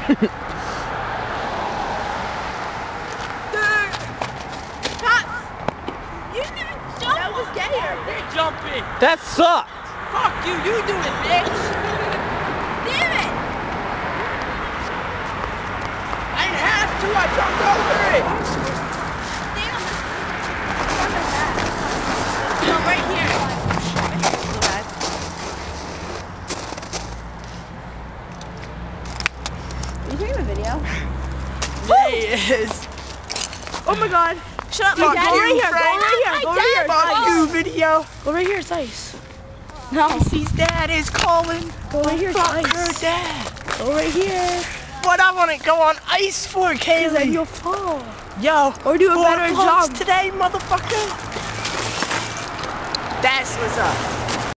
That was gayer. You're jumping. That sucked. Fuck you. You do it, bitch. Damn it! I didn't have to. I jumped over it. Damn it! No, right here. So bad. Are you taking a video? Yes. Oh my god. Shut up, Fuck Dad. you, Go right here. Frank. Go right here. Go right here. Fuck you, video. Go right here. It's ice. No. His dad is calling. Go right here. It's Fuck ice. her dad. Go right here. What I want to go on ice for, Because then Kaylee. you'll fall. Yo. Or do a 4 better punks job. today, motherfucker. That's what's up.